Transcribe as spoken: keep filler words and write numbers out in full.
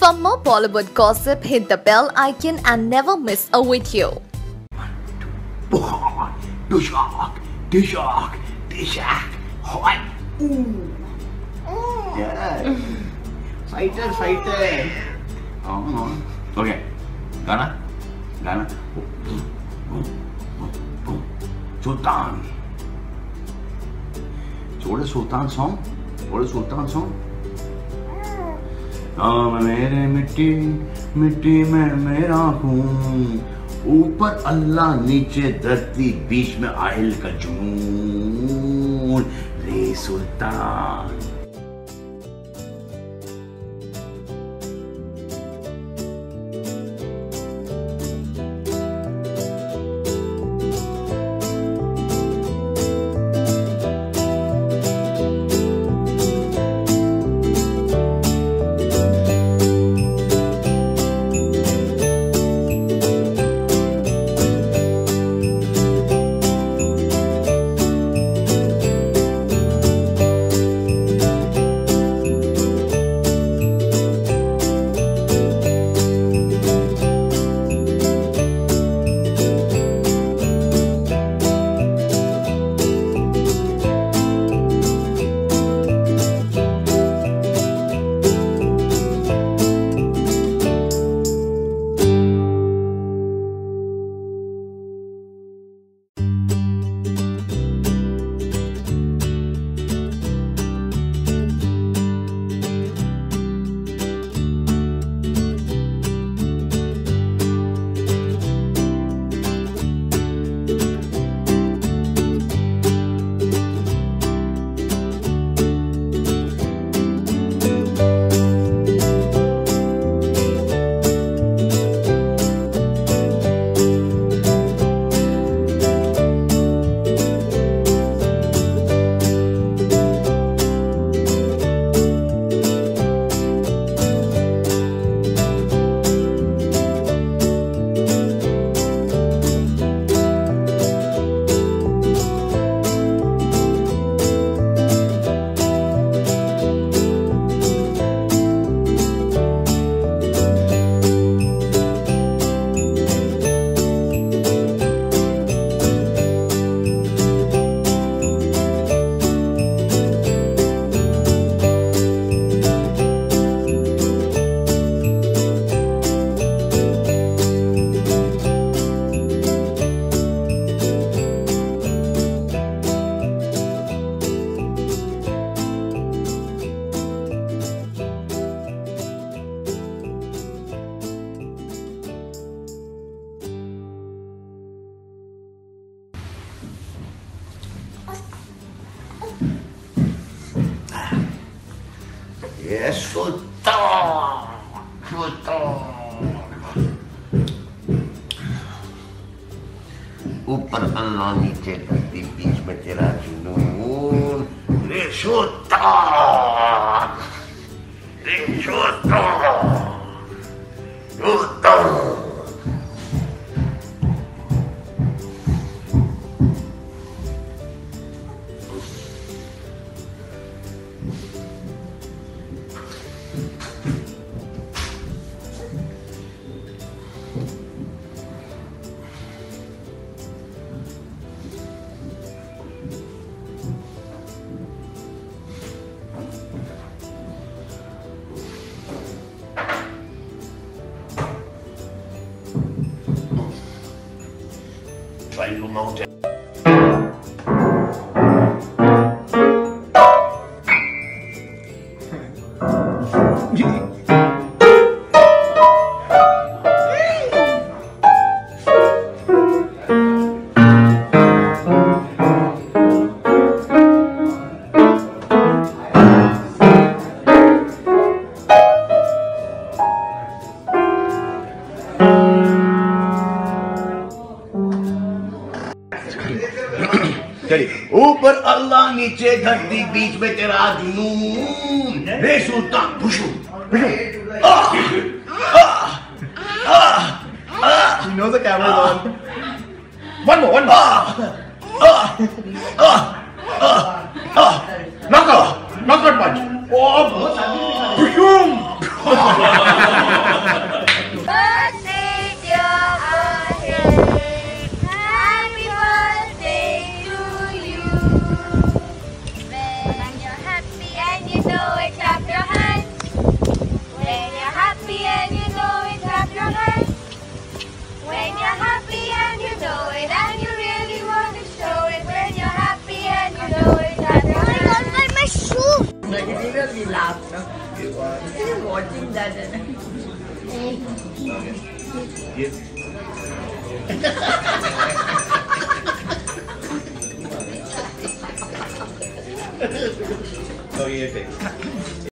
For more Bollywood gossip, hit the bell icon and never miss a video. Dushak, dushak, dushak, hot. Ooh. Yeah. Fighter, fighter. Oh, okay. Gana, Gana. Sultan. So what is Sultan song? What is Sultan song? नाम मेरे मिट्टी मिट्टी में मेरा हूँ, ऊपर अल्लाह नीचे धरती बीच में आयल का जुनून, रे सुल्तान। Yes, Sultan, Sultan. ऊपर अल्लाह नीचे धरती बीच में तेरा जुनून, रे सुल्तान, रे सुल्तान, सुल्तान। Triangle Mountain. ऊपर अल्लाह नीचे धरती बीच में तेरा जुनून, रे सुल्तान। पुशू You know the camera's on. One more, one more. Knock out, knock out punch. Oh, laugh, no? Get one. He's watching that and Okay. Get. Okay, you take.